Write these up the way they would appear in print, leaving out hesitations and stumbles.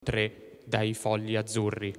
3 dai fogli azzurri.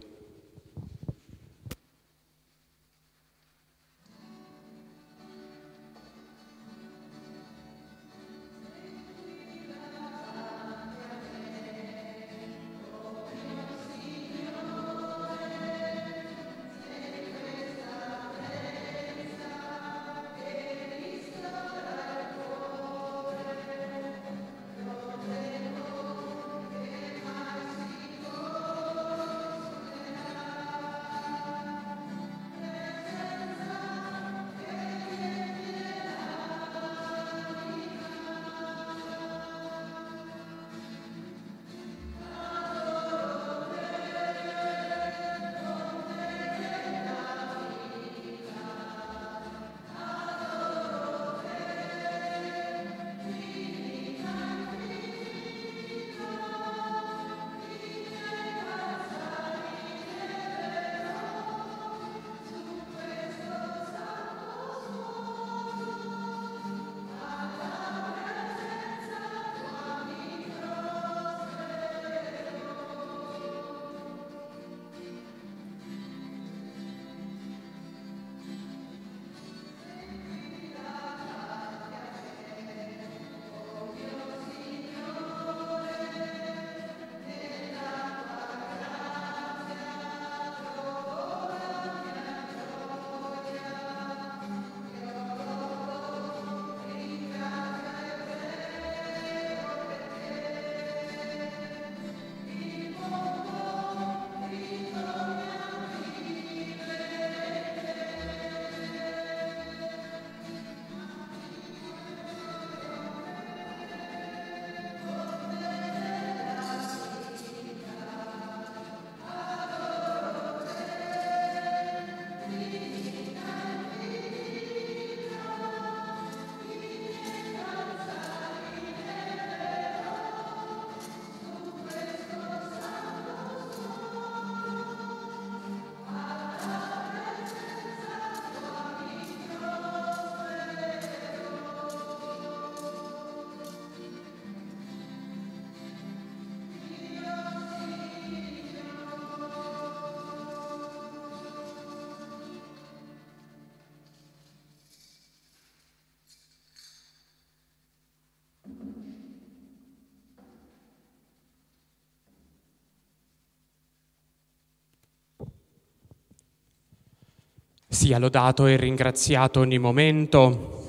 Sia lodato e ringraziato ogni momento.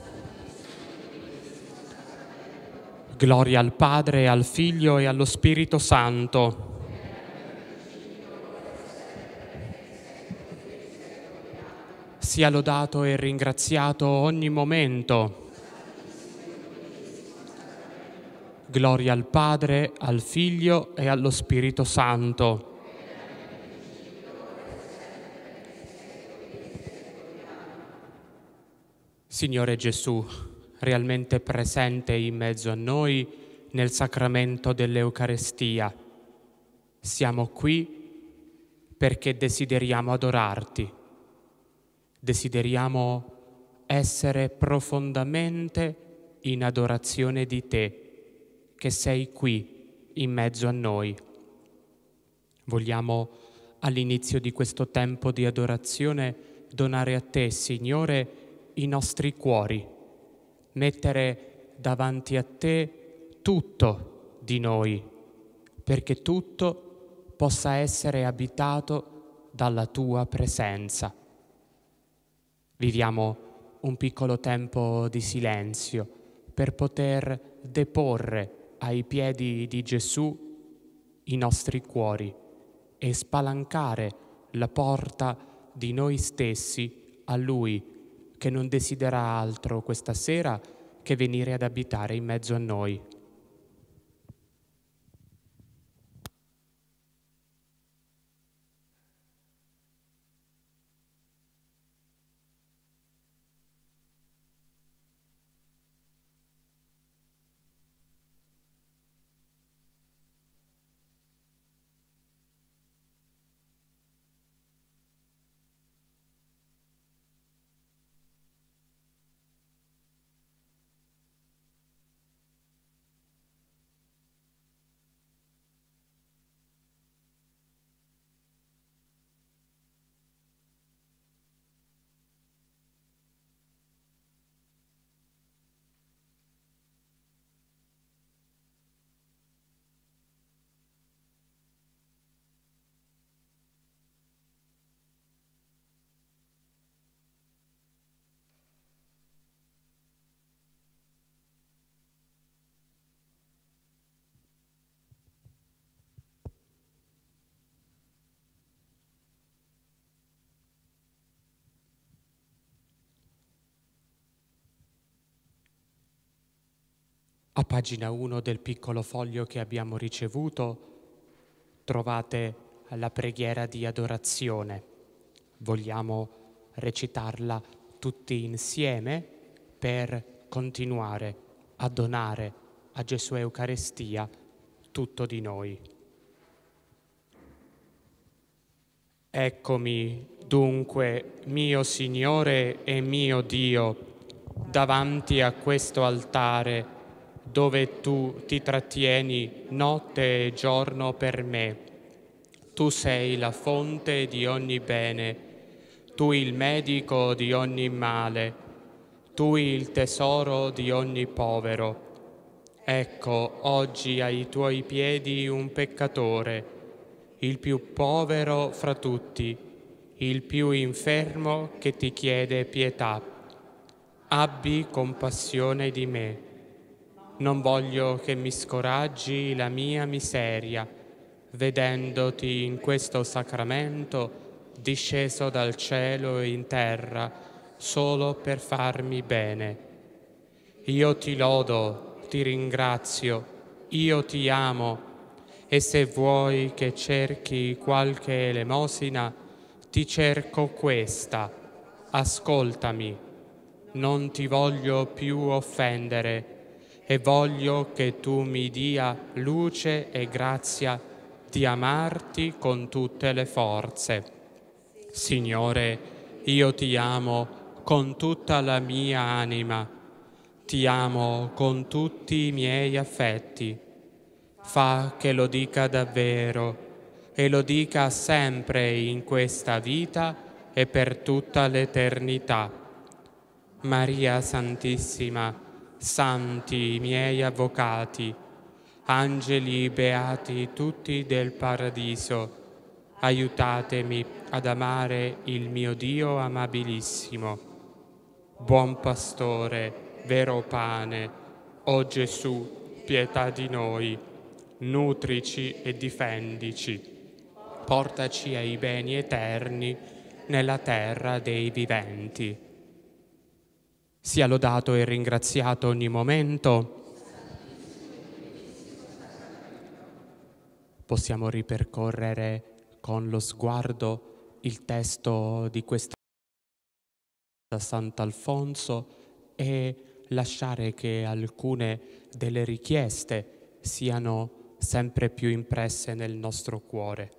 Gloria al Padre, al Figlio e allo Spirito Santo. Sia lodato e ringraziato ogni momento. Gloria al Padre, al Figlio e allo Spirito Santo. Signore Gesù, realmente presente in mezzo a noi nel sacramento dell'Eucarestia, siamo qui perché desideriamo adorarti, desideriamo essere profondamente in adorazione di te, che sei qui in mezzo a noi. Vogliamo all'inizio di questo tempo di adorazione donare a te, Signore, i nostri cuori, mettere davanti a te tutto di noi, perché tutto possa essere abitato dalla tua presenza. Viviamo un piccolo tempo di silenzio per poter deporre ai piedi di Gesù i nostri cuori e spalancare la porta di noi stessi a Lui, che non desidera altro questa sera che venire ad abitare in mezzo a noi. A pagina 1 del piccolo foglio che abbiamo ricevuto trovate la preghiera di adorazione. Vogliamo recitarla tutti insieme per continuare a donare a Gesù Eucaristia tutto di noi. Eccomi dunque, mio Signore e mio Dio, davanti a questo altare dove tu ti trattieni notte e giorno per me. Tu sei la fonte di ogni bene, tu il medico di ogni male, tu il tesoro di ogni povero. Ecco oggi ai tuoi piedi un peccatore, il più povero fra tutti, il più infermo che ti chiede pietà. Abbi compassione di me. Non voglio che mi scoraggi la mia miseria, vedendoti in questo sacramento disceso dal cielo e in terra solo per farmi bene. Io ti lodo, ti ringrazio, io ti amo, e se vuoi che cerchi qualche elemosina, ti cerco questa. Ascoltami, non ti voglio più offendere e voglio che tu mi dia luce e grazia di amarti con tutte le forze. Signore, io ti amo con tutta la mia anima, ti amo con tutti i miei affetti. Fa che lo dica davvero e lo dica sempre in questa vita e per tutta l'eternità. Maria Santissima, santi miei avvocati, angeli beati tutti del paradiso, aiutatemi ad amare il mio Dio amabilissimo. Buon pastore, vero pane, o Gesù, pietà di noi, nutrici e difendici, portaci ai beni eterni nella terra dei viventi. Sia lodato e ringraziato ogni momento. Possiamo ripercorrere con lo sguardo il testo di questa Sant'Alfonso e lasciare che alcune delle richieste siano sempre più impresse nel nostro cuore.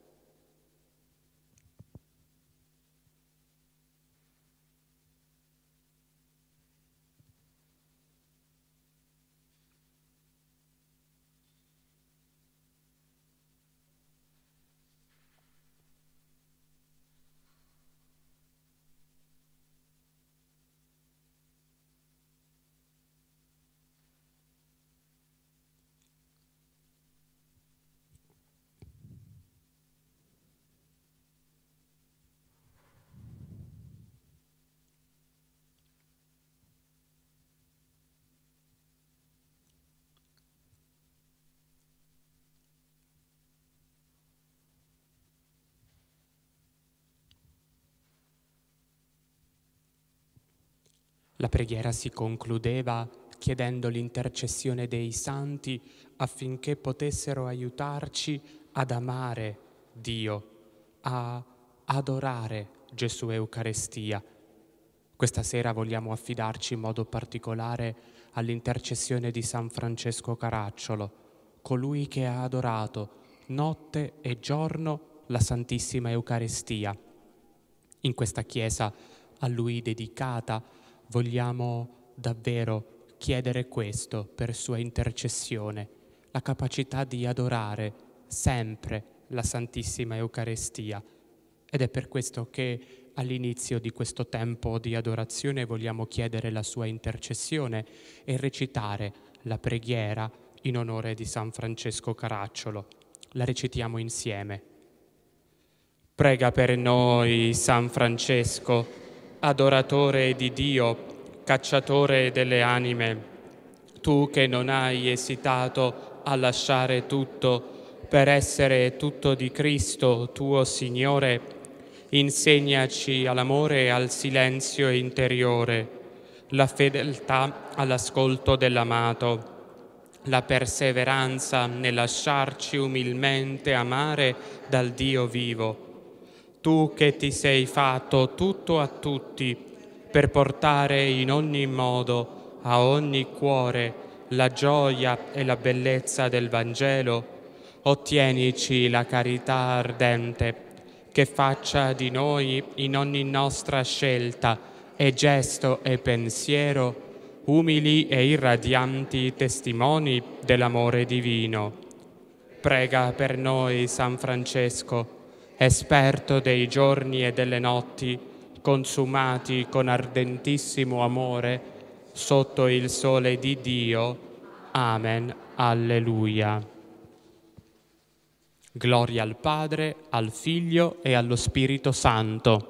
La preghiera si concludeva chiedendo l'intercessione dei santi affinché potessero aiutarci ad amare Dio, a adorare Gesù Eucaristia. Questa sera vogliamo affidarci in modo particolare all'intercessione di San Francesco Caracciolo, colui che ha adorato notte e giorno la Santissima Eucaristia. In questa chiesa a lui dedicata vogliamo davvero chiedere questo per sua intercessione, la capacità di adorare sempre la Santissima Eucaristia. Ed è per questo che all'inizio di questo tempo di adorazione vogliamo chiedere la sua intercessione e recitare la preghiera in onore di San Francesco Caracciolo. La recitiamo insieme. Prega per noi, San Francesco, adoratore di Dio, cacciatore delle anime, tu che non hai esitato a lasciare tutto per essere tutto di Cristo, tuo Signore, insegnaci all'amore e al silenzio interiore, la fedeltà all'ascolto dell'amato, la perseveranza nel lasciarci umilmente amare dal Dio vivo. Tu che ti sei fatto tutto a tutti per portare in ogni modo a ogni cuore la gioia e la bellezza del Vangelo, ottienici la carità ardente che faccia di noi in ogni nostra scelta e gesto e pensiero umili e irradianti testimoni dell'amore divino. Prega per noi, San Francesco, esperto dei giorni e delle notti, consumati con ardentissimo amore sotto il sole di Dio. Amen. Alleluia. Gloria al Padre, al Figlio e allo Spirito Santo.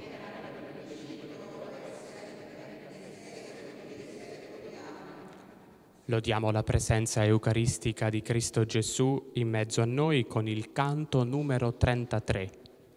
Lodiamo la presenza eucaristica di Cristo Gesù in mezzo a noi con il canto numero 33.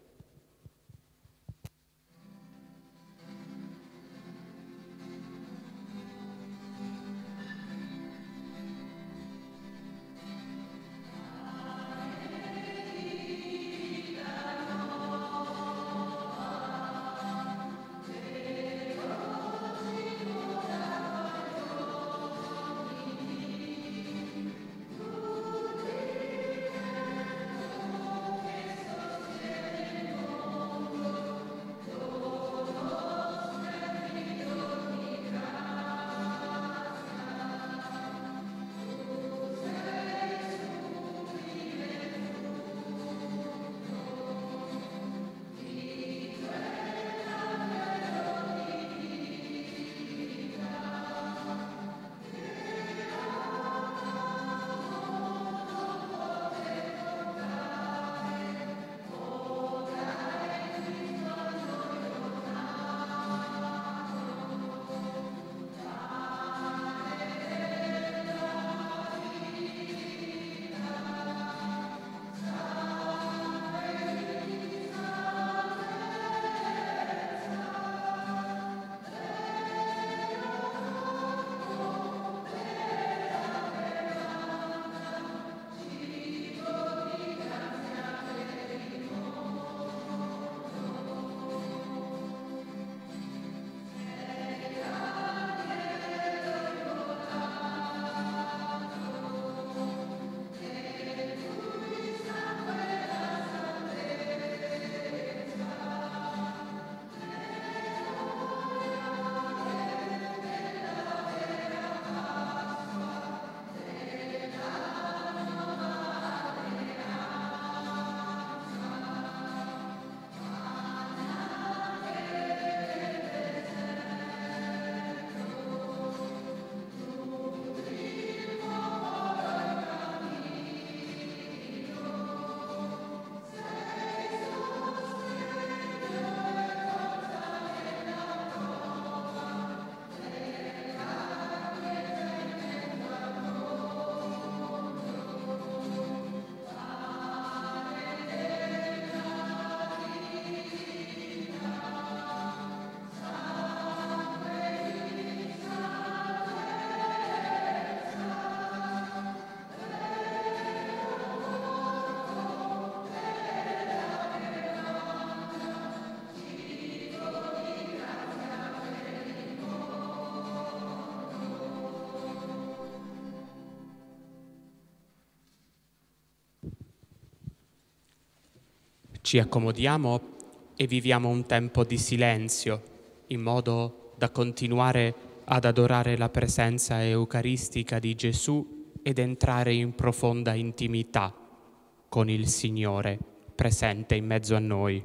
Ci accomodiamo e viviamo un tempo di silenzio, in modo da continuare ad adorare la presenza eucaristica di Gesù ed entrare in profonda intimità con il Signore presente in mezzo a noi.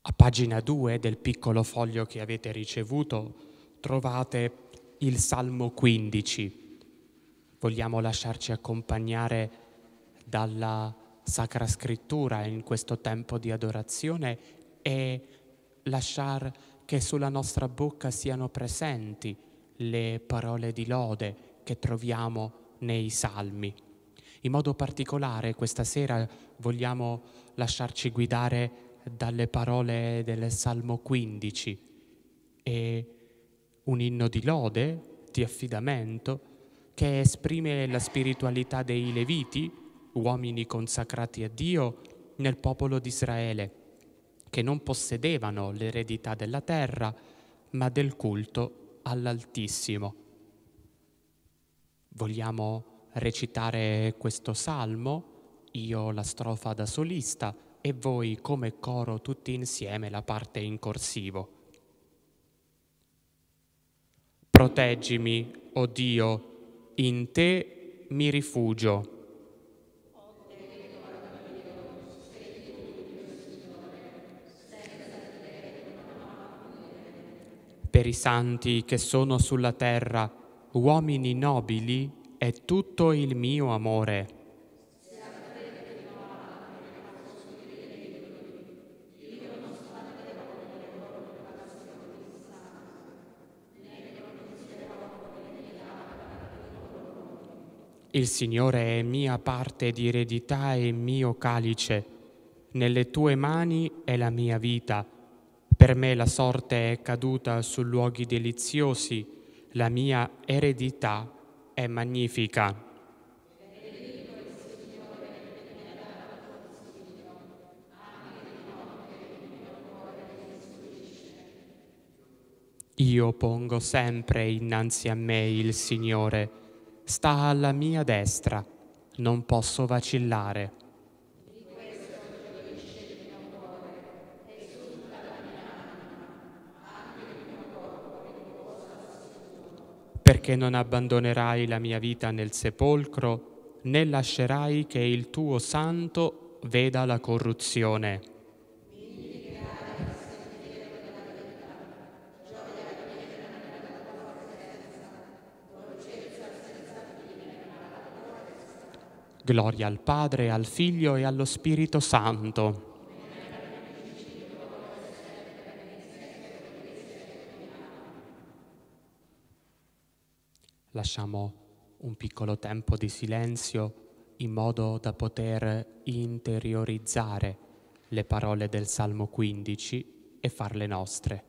A pagina 2 del piccolo foglio che avete ricevuto trovate il Salmo 15. Vogliamo lasciarci accompagnare dalla Sacra Scrittura in questo tempo di adorazione e lasciar che sulla nostra bocca siano presenti le parole di lode che troviamo nei Salmi. In modo particolare questa sera vogliamo lasciarci guidare dalle parole del Salmo 15 e un inno di lode, di affidamento, che esprime la spiritualità dei Leviti, uomini consacrati a Dio nel popolo di Israele, che non possedevano l'eredità della terra, ma del culto all'Altissimo. Vogliamo recitare questo salmo, io la strofa da solista e voi come coro tutti insieme la parte in corsivo. Proteggimi, o Dio, in te mi rifugio. Per i santi che sono sulla terra, uomini nobili, è tutto il mio amore. Il Signore è mia parte di eredità e mio calice. Nelle tue mani è la mia vita. Per me la sorte è caduta su luoghi deliziosi. La mia eredità è magnifica. Io pongo sempre innanzi a me il Signore. Sta alla mia destra. Non posso vacillare. Perché non abbandonerai la mia vita nel sepolcro, né lascerai che il tuo santo veda la corruzione. Gloria al Padre, al Figlio e allo Spirito Santo. Lasciamo un piccolo tempo di silenzio in modo da poter interiorizzare le parole del Salmo 15 e farle nostre.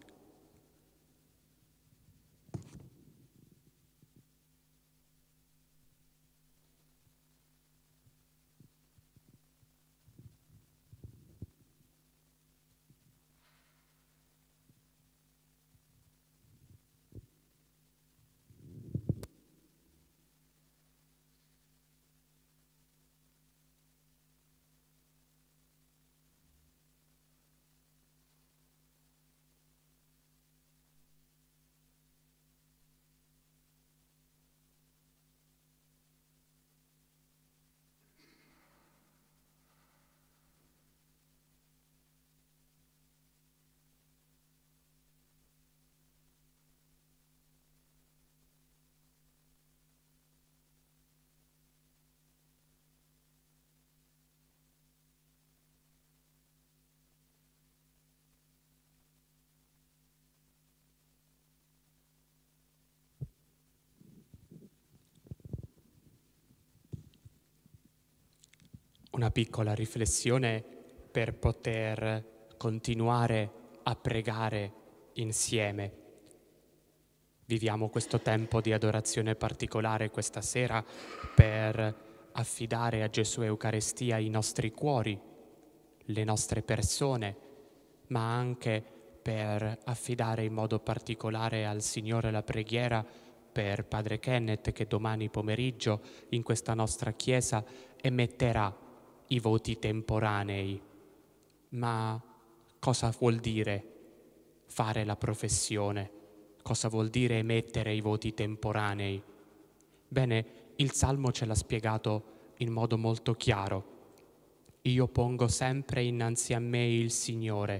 Una piccola riflessione per poter continuare a pregare insieme. Viviamo questo tempo di adorazione particolare questa sera per affidare a Gesù Eucaristia i nostri cuori, le nostre persone, ma anche per affidare in modo particolare al Signore la preghiera per Padre Kenneth che domani pomeriggio in questa nostra chiesa emetterà i voti temporanei. Ma cosa vuol dire fare la professione? Cosa vuol dire emettere i voti temporanei? Bene, il Salmo ce l'ha spiegato in modo molto chiaro. Io pongo sempre innanzi a me il Signore,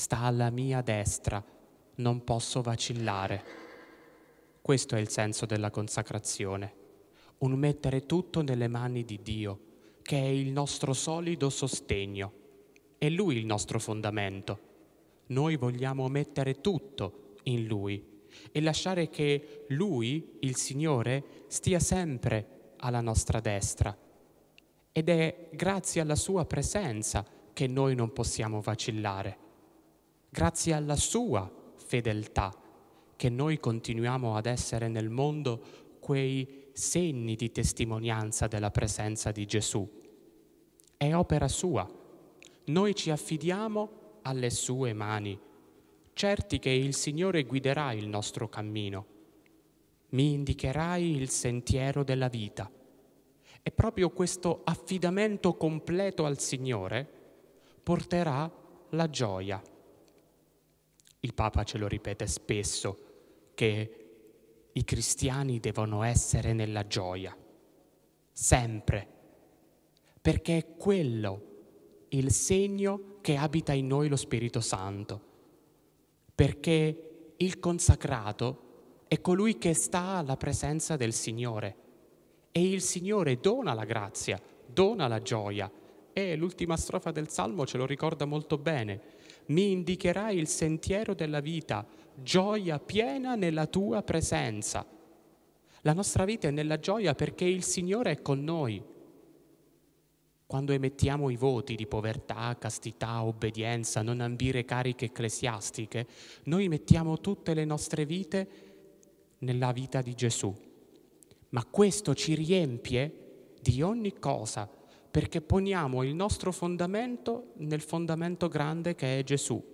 sta alla mia destra, non posso vacillare. Questo è il senso della consacrazione, un mettere tutto nelle mani di Dio, che è il nostro solido sostegno, è Lui il nostro fondamento. Noi vogliamo mettere tutto in Lui e lasciare che Lui, il Signore, stia sempre alla nostra destra. Ed è grazie alla sua presenza che noi non possiamo vacillare, grazie alla sua fedeltà che noi continuiamo ad essere nel mondo quei segni di testimonianza della presenza di Gesù. È opera sua. Noi ci affidiamo alle sue mani, certi che il Signore guiderà il nostro cammino. Mi indicherai il sentiero della vita. E proprio questo affidamento completo al Signore porterà la gioia. Il Papa ce lo ripete spesso, che i cristiani devono essere nella gioia, sempre, perché è quello il segno che abita in noi lo Spirito Santo, perché il consacrato è colui che sta alla presenza del Signore e il Signore dona la grazia, dona la gioia. E l'ultima strofa del Salmo ce lo ricorda molto bene. Mi indicherai il sentiero della vita, gioia piena nella tua presenza. La nostra vita è nella gioia perché il Signore è con noi. Quando emettiamo i voti di povertà, castità, obbedienza, non ambire cariche ecclesiastiche, noi mettiamo tutte le nostre vite nella vita di Gesù. Ma questo ci riempie di ogni cosa, perché poniamo il nostro fondamento nel fondamento grande che è Gesù.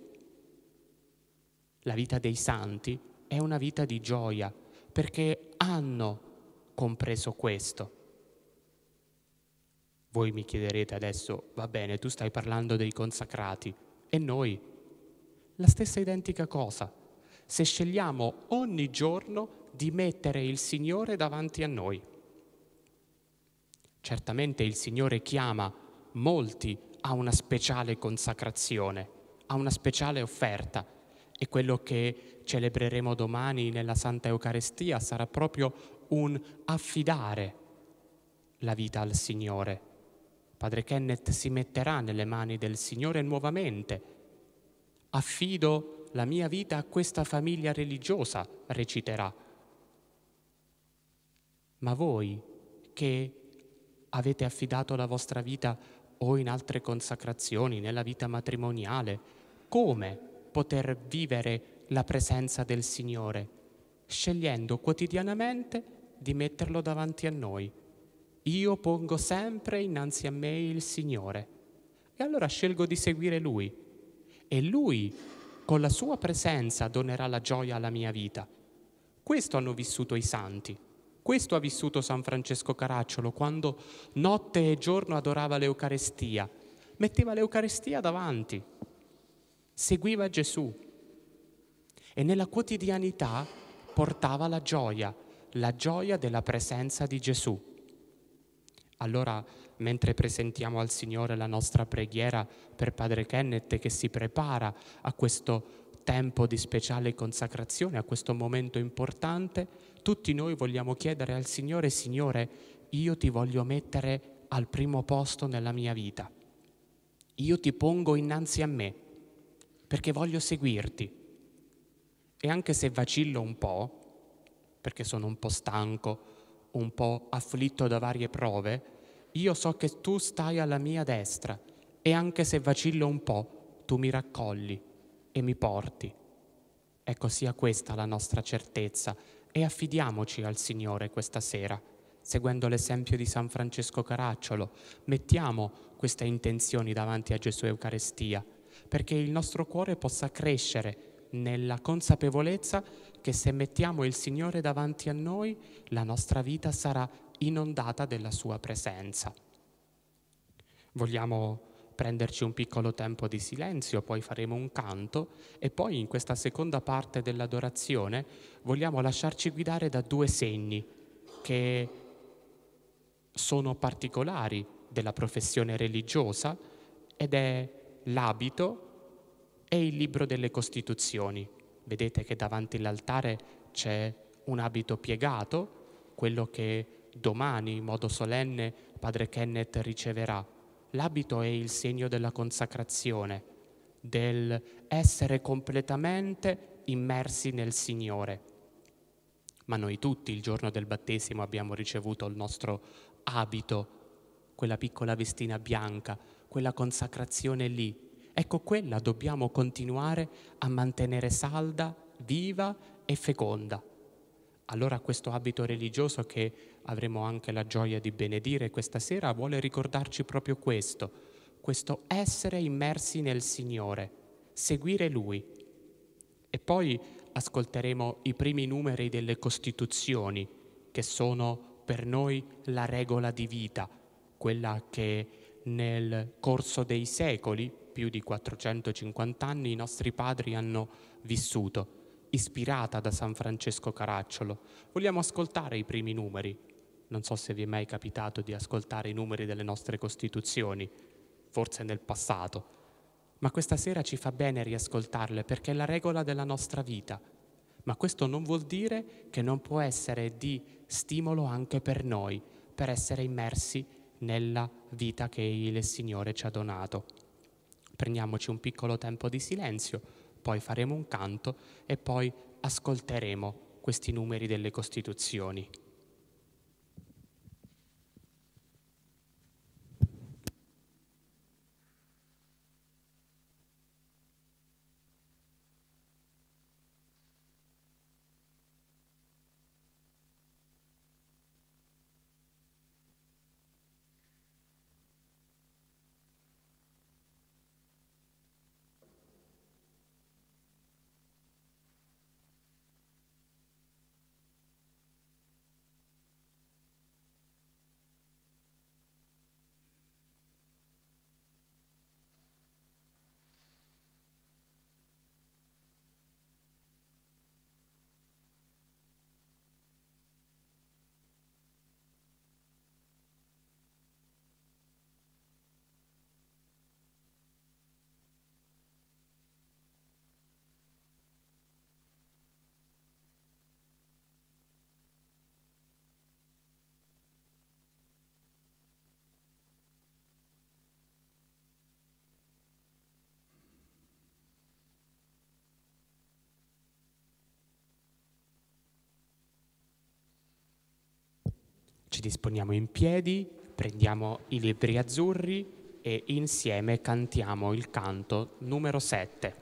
La vita dei santi è una vita di gioia, perché hanno compreso questo. Voi mi chiederete adesso, va bene, tu stai parlando dei consacrati, e noi? La stessa identica cosa. Se scegliamo ogni giorno di mettere il Signore davanti a noi. Certamente il Signore chiama molti a una speciale consacrazione, a una speciale offerta, e quello che celebreremo domani nella Santa Eucaristia sarà proprio un affidare la vita al Signore. Padre Kenneth si metterà nelle mani del Signore nuovamente. Affido la mia vita a questa famiglia religiosa, reciterà. Ma voi che avete affidato la vostra vita o in altre consacrazioni, nella vita matrimoniale, come poter vivere la presenza del Signore? Scegliendo quotidianamente di metterlo davanti a noi. Io pongo sempre innanzi a me il Signore e allora scelgo di seguire Lui e Lui con la sua presenza donerà la gioia alla mia vita. Questo hanno vissuto i santi, questo ha vissuto San Francesco Caracciolo quando notte e giorno adorava l'Eucarestia, metteva l'Eucarestia davanti, seguiva Gesù e nella quotidianità portava la gioia della presenza di Gesù. Allora, mentre presentiamo al Signore la nostra preghiera per Padre Kenneth che si prepara a questo tempo di speciale consacrazione, a questo momento importante, tutti noi vogliamo chiedere al Signore: Signore, io ti voglio mettere al primo posto nella mia vita. Io ti pongo innanzi a me, perché voglio seguirti. E anche se vacillo un po', perché sono un po' stanco, un po' afflitto da varie prove, io so che tu stai alla mia destra e anche se vacillo un po', tu mi raccogli e mi porti. Ecco, sia questa la nostra certezza e affidiamoci al Signore questa sera, seguendo l'esempio di San Francesco Caracciolo. Mettiamo queste intenzioni davanti a Gesù Eucaristia, perché il nostro cuore possa crescere nella consapevolezza che se mettiamo il Signore davanti a noi, la nostra vita sarà inondata della sua presenza. Vogliamo prenderci un piccolo tempo di silenzio, poi faremo un canto e poi in questa seconda parte dell'adorazione vogliamo lasciarci guidare da due segni che sono particolari della professione religiosa ed è l'abito e il libro delle Costituzioni. Vedete che davanti all'altare c'è un abito piegato, quello che domani in modo solenne padre Kenneth riceverà. L'abito è il segno della consacrazione, del essere completamente immersi nel Signore. Ma noi tutti il giorno del battesimo abbiamo ricevuto il nostro abito, quella piccola vestina bianca, quella consacrazione lì. Ecco, quella dobbiamo continuare a mantenere salda, viva e feconda. Allora questo abito religioso che avremo anche la gioia di benedire questa sera vuole ricordarci proprio questo essere immersi nel Signore, seguire Lui. E poi ascolteremo i primi numeri delle Costituzioni, che sono per noi la regola di vita, quella che nel corso dei secoli, più di 450 anni, i nostri padri hanno vissuto, ispirata da San Francesco Caracciolo. Vogliamo ascoltare i primi numeri. Non so se vi è mai capitato di ascoltare i numeri delle nostre Costituzioni, forse nel passato, ma questa sera ci fa bene riascoltarle perché è la regola della nostra vita. Ma questo non vuol dire che non può essere di stimolo anche per noi, per essere immersi nella vita che il Signore ci ha donato. Prendiamoci un piccolo tempo di silenzio, poi faremo un canto e poi ascolteremo questi numeri delle Costituzioni. Ci disponiamo in piedi, prendiamo i libri azzurri e insieme cantiamo il canto numero 7.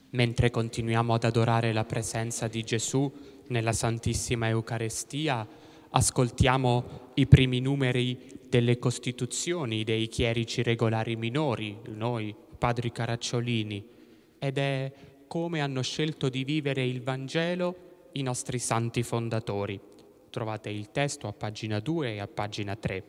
Mentre continuiamo ad adorare la presenza di Gesù nella Santissima Eucaristia, ascoltiamo i primi numeri delle Costituzioni dei chierici regolari minori, noi, padri caracciolini, ed è come hanno scelto di vivere il Vangelo i nostri santi fondatori. Trovate il testo a pagina 2 e a pagina 3.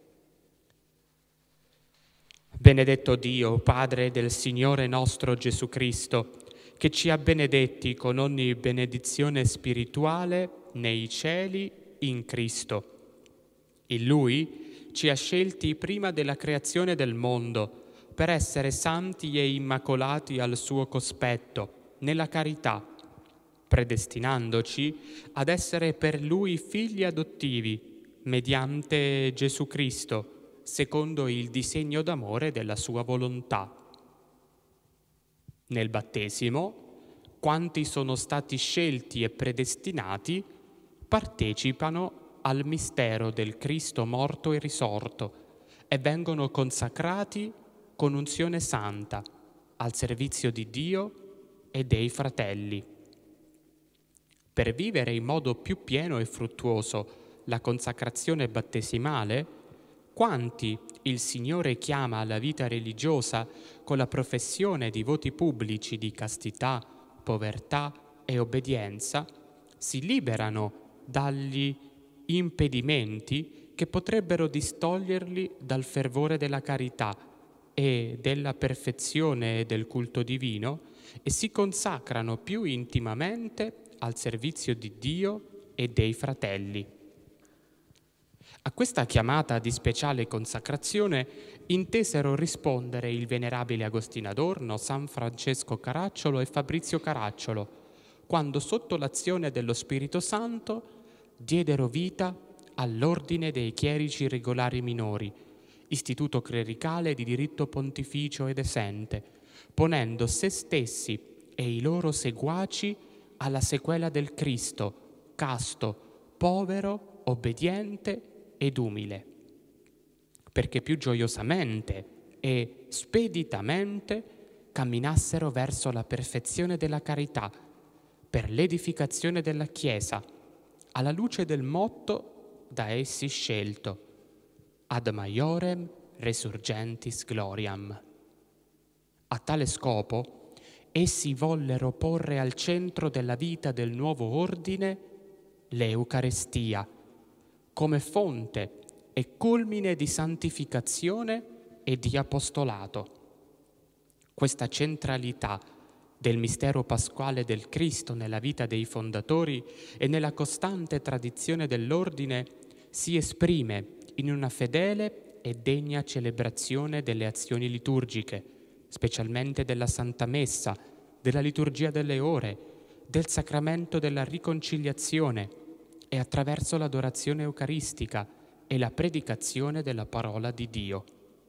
Benedetto Dio, Padre del Signore nostro Gesù Cristo, che ci ha benedetti con ogni benedizione spirituale nei cieli in Cristo. In Lui ci ha scelti prima della creazione del mondo per essere santi e immacolati al suo cospetto, nella carità, predestinandoci ad essere per Lui figli adottivi, mediante Gesù Cristo, secondo il disegno d'amore della sua volontà. Nel battesimo, quanti sono stati scelti e predestinati partecipano al mistero del Cristo morto e risorto e vengono consacrati con unzione santa al servizio di Dio e dei fratelli. Per vivere in modo più pieno e fruttuoso la consacrazione battesimale, quanti il Signore chiama alla vita religiosa con la professione di voti pubblici di castità, povertà e obbedienza, si liberano dagli impedimenti che potrebbero distoglierli dal fervore della carità e della perfezione del culto divino e si consacrano più intimamente al servizio di Dio e dei fratelli. A questa chiamata di speciale consacrazione intesero rispondere il venerabile Agostino Adorno, San Francesco Caracciolo e Fabrizio Caracciolo, quando sotto l'azione dello Spirito Santo diedero vita all'Ordine dei Chierici Regolari Minori, istituto clericale di diritto pontificio ed esente, ponendo se stessi e i loro seguaci alla sequela del Cristo, casto, povero, obbediente ed umile, perché più gioiosamente e speditamente camminassero verso la perfezione della carità, per l'edificazione della Chiesa, alla luce del motto da essi scelto, ad maiorem resurgentis gloriam. A tale scopo, essi vollero porre al centro della vita del nuovo ordine l'Eucarestia, come fonte e culmine di santificazione e di apostolato. Questa centralità del mistero pasquale del Cristo nella vita dei fondatori e nella costante tradizione dell'ordine si esprime in una fedele e degna celebrazione delle azioni liturgiche, specialmente della Santa Messa, della liturgia delle ore, del sacramento della riconciliazione e attraverso l'adorazione eucaristica e la predicazione della parola di Dio.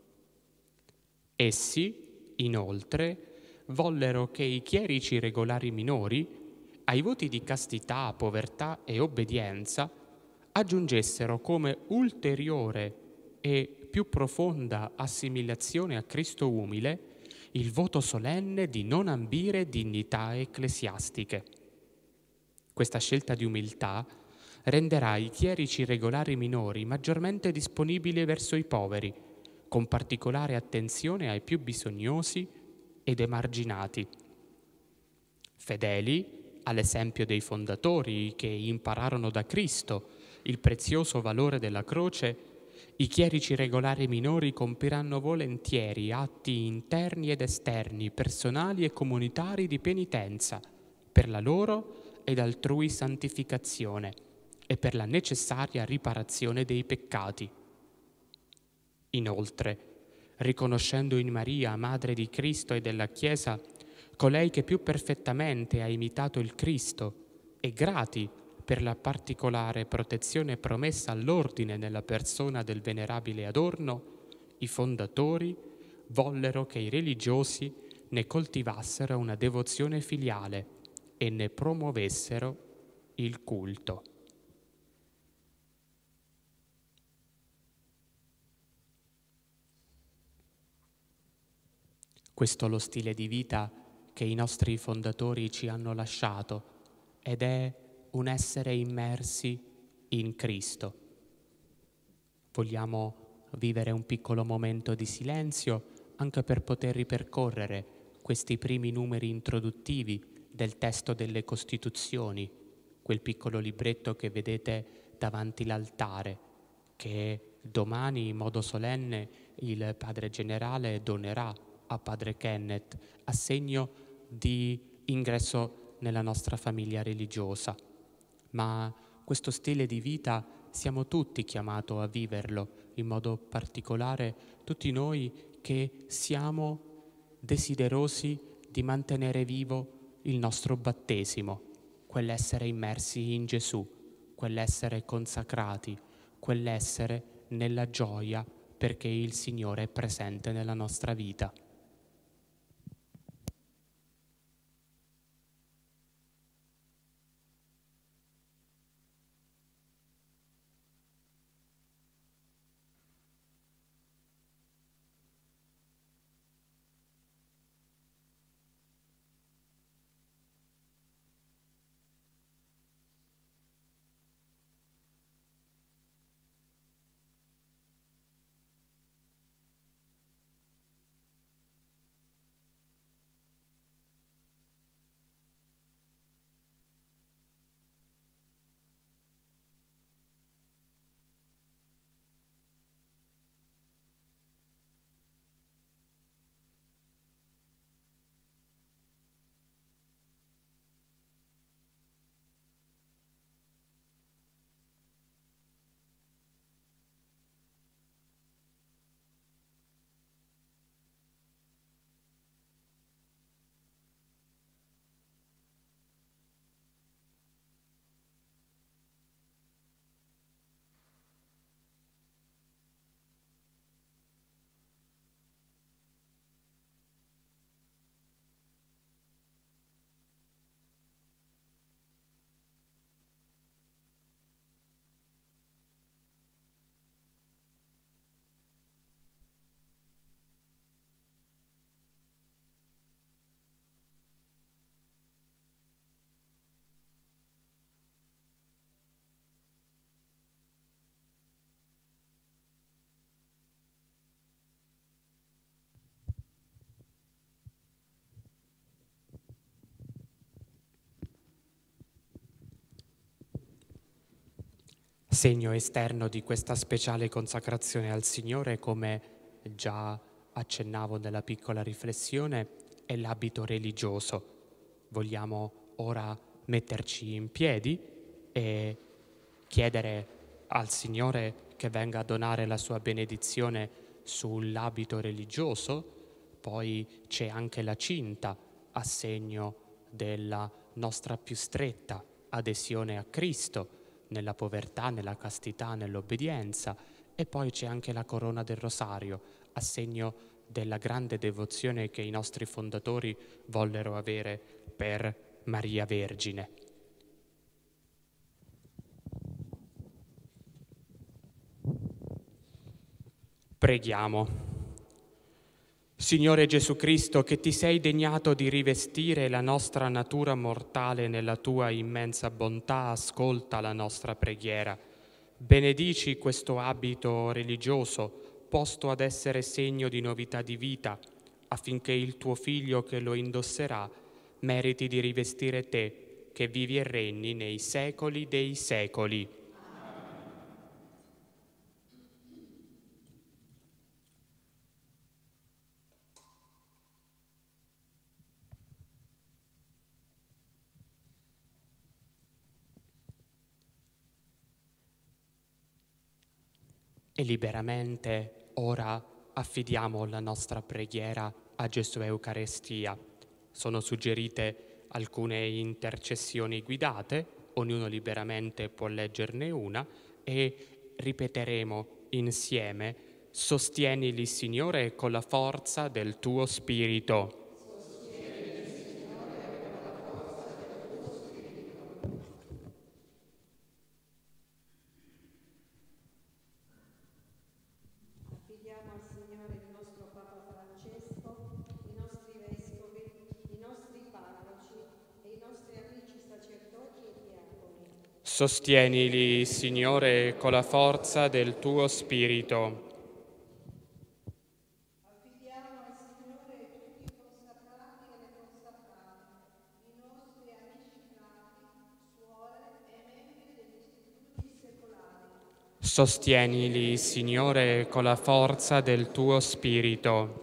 Essi, inoltre, vollero che i chierici regolari minori, ai voti di castità, povertà e obbedienza, aggiungessero come ulteriore e più profonda assimilazione a Cristo umile il voto solenne di non ambire dignità ecclesiastiche. Questa scelta di umiltà renderà i chierici regolari minori maggiormente disponibili verso i poveri, con particolare attenzione ai più bisognosi ed emarginati. Fedeli all'esempio dei fondatori che impararono da Cristo il prezioso valore della croce, i chierici regolari minori compiranno volentieri atti interni ed esterni, personali e comunitari di penitenza, per la loro ed altrui santificazione e per la necessaria riparazione dei peccati. Inoltre, riconoscendo in Maria, Madre di Cristo e della Chiesa, colei che più perfettamente ha imitato il Cristo, e grati per la particolare protezione promessa all'ordine nella persona del venerabile Adorno, i fondatori vollero che i religiosi ne coltivassero una devozione filiale e ne promuovessero il culto. Questo è lo stile di vita che i nostri fondatori ci hanno lasciato, ed è un essere immersi in Cristo. Vogliamo vivere un piccolo momento di silenzio anche per poter ripercorrere questi primi numeri introduttivi del testo delle Costituzioni, quel piccolo libretto che vedete davanti l'altare, che domani in modo solenne il Padre Generale donerà a Padre Kenneth a segno di ingresso nella nostra famiglia religiosa. Ma questo stile di vita siamo tutti chiamati a viverlo, in modo particolare tutti noi che siamo desiderosi di mantenere vivo il nostro battesimo, quell'essere immersi in Gesù, quell'essere consacrati, quell'essere nella gioia perché il Signore è presente nella nostra vita. Segno esterno di questa speciale consacrazione al Signore, come già accennavo nella piccola riflessione, è l'abito religioso. Vogliamo ora metterci in piedi e chiedere al Signore che venga a donare la sua benedizione sull'abito religioso. Poi c'è anche la cinta a segno della nostra più stretta adesione a Cristo, nella povertà, nella castità, nell'obbedienza, e poi c'è anche la corona del rosario, a segno della grande devozione che i nostri fondatori vollero avere per Maria Vergine. Preghiamo. Signore Gesù Cristo, che ti sei degnato di rivestire la nostra natura mortale nella tua immensa bontà, ascolta la nostra preghiera. Benedici questo abito religioso, posto ad essere segno di novità di vita, affinché il tuo Figlio che lo indosserà meriti di rivestire te, che vivi e regni nei secoli dei secoli. E liberamente ora affidiamo la nostra preghiera a Gesù Eucaristia. Sono suggerite alcune intercessioni guidate, ognuno liberamente può leggerne una e ripeteremo insieme: sostienili, Signore, con la forza del tuo Spirito. Affidiamo al Signore il nostro Papa Francesco, i nostri vescovi, i nostri Sostienili, Signore, con la forza del tuo Spirito. Affidiamo al Signore tutti i consacrati e le consacrate, i nostri amici frati, suore e membri degli istituti secolari. Sostienili, Signore, con la forza del tuo Spirito.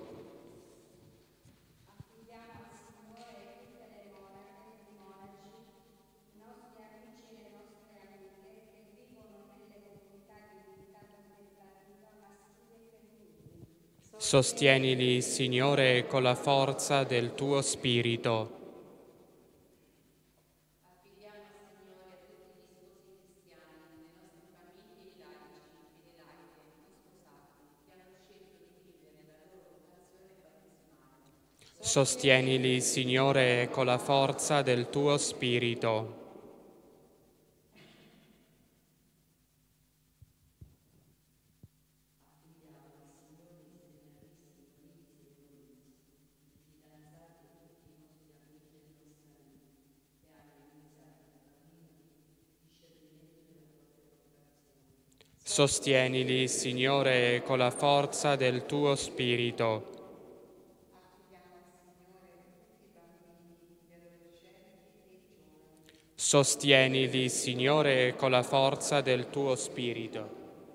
Sostienili, Signore, con la forza del tuo Spirito. Sostienili, Signore, con la forza del tuo Spirito. Sostienili, Signore, con la forza del tuo Spirito. Sostienili, Signore, con la forza del tuo Spirito.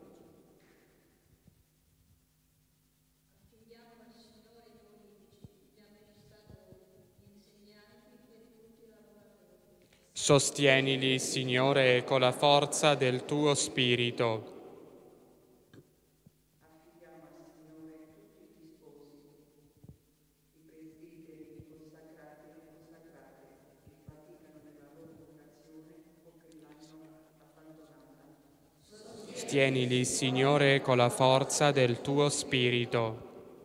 Sostienili, Signore, con la forza del tuo Spirito. Sostienili, Signore, con la forza del tuo Spirito.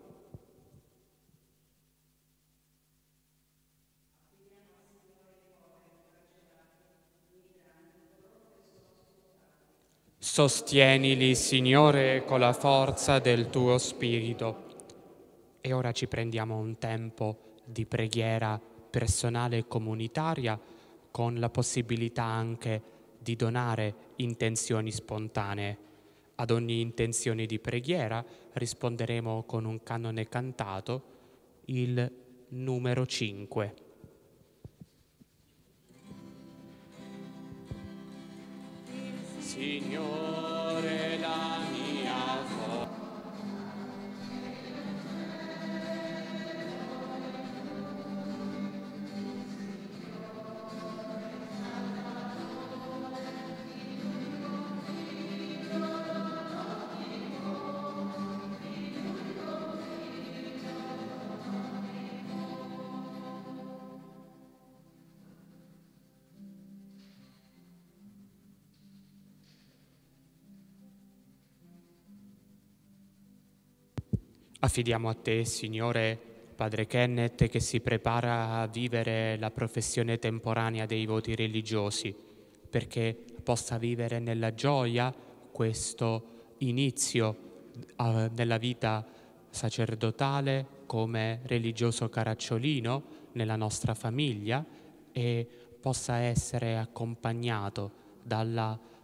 Sostienili, Signore, con la forza del tuo Spirito. E ora ci prendiamo un tempo di preghiera personale e comunitaria con la possibilità anche di donare intenzioni spontanee. Ad ogni intenzione di preghiera risponderemo con un canone cantato, il numero 5. Signore, la mia forza. Affidiamo a te, Signore, Padre Kenneth, che si prepara a vivere la professione temporanea dei voti religiosi, perché possa vivere nella gioia questo inizio nella vita sacerdotale come religioso caracciolino nella nostra famiglia e possa essere accompagnato dalla